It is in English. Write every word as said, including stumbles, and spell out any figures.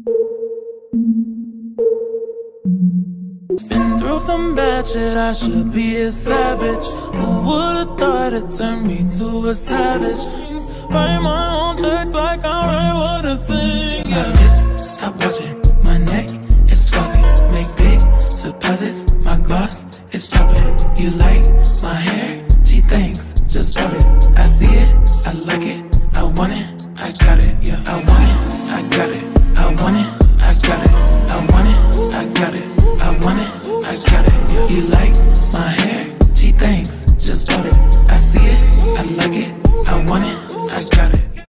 Been through some bad shit, I should be a savage. Who would've thought it turned me to a savage? Write my own checks like I write what I sing. My wrist, stop watching. My neck is flossy. Make big deposits. My gloss is popping. You like my hair?